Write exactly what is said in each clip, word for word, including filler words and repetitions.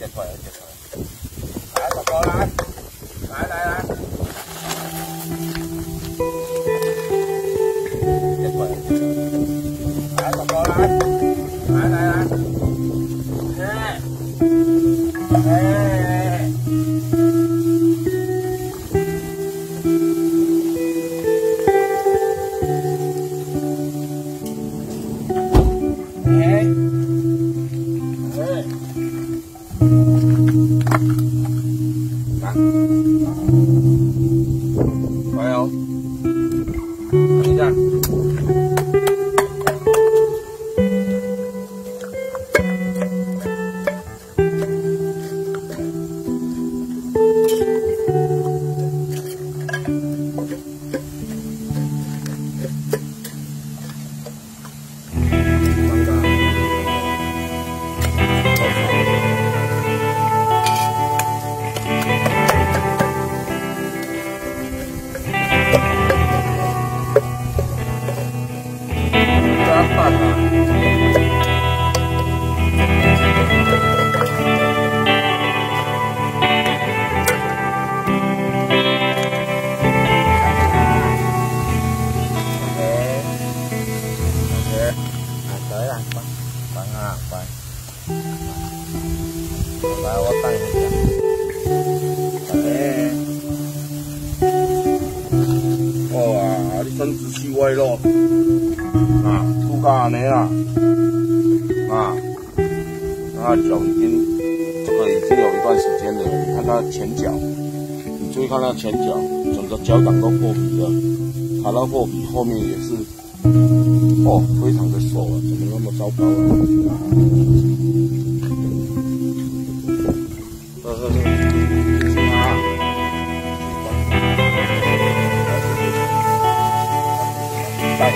接出来，接出来。来，宝宝来，来来来，接出来，接出来。来，宝宝来，来来来，哎，哎。 加油！等一下。饭啊！tới là quay quay à quay quay qua tay này đấy哇，你身子细歪咯啊，出嘎呢啊啊，那脚已经这个已经有一段时间了，你看它前脚，你注意看它前脚，整个脚掌都破皮了，卡到破皮，后面也是。 哦，非常的瘦啊，怎么那么糟糕啊？呵呵呵，啊！带，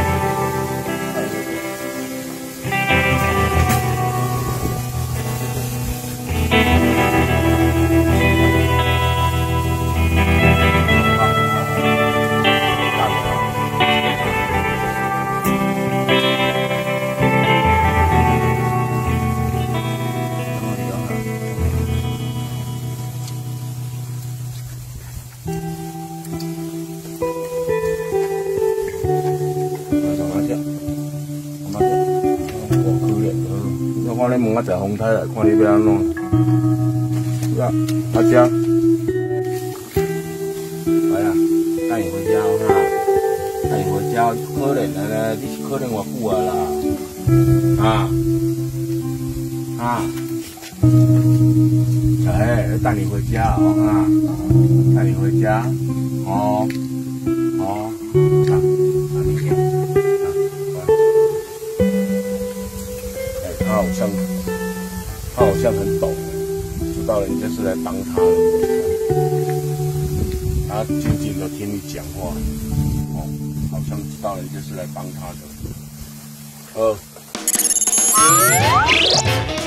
我咧问我坐风台来看你要安怎？啊，阿姐，来啊，带你回家哈，带你回家，可怜的咧，你是可怜我久啊啦，啊啊，哎，带你回家哦哈，带你回家，哦哦，啊，啊你听。 他好像，他好像很懂，知道人家是来帮他的。他静静的听你讲话，哦，好像知道人家是来帮他的。呃。